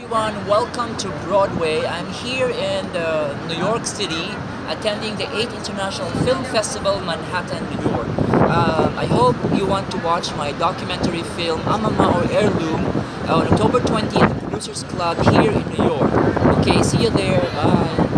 Everyone, welcome to Broadway. I'm here in New York City attending the 8th International Film Festival, Manhattan, New York. I hope you want to watch my documentary film Am-Amma or Heirloom on October 20th at the Producers Club here in New York. Okay, see you there. Bye.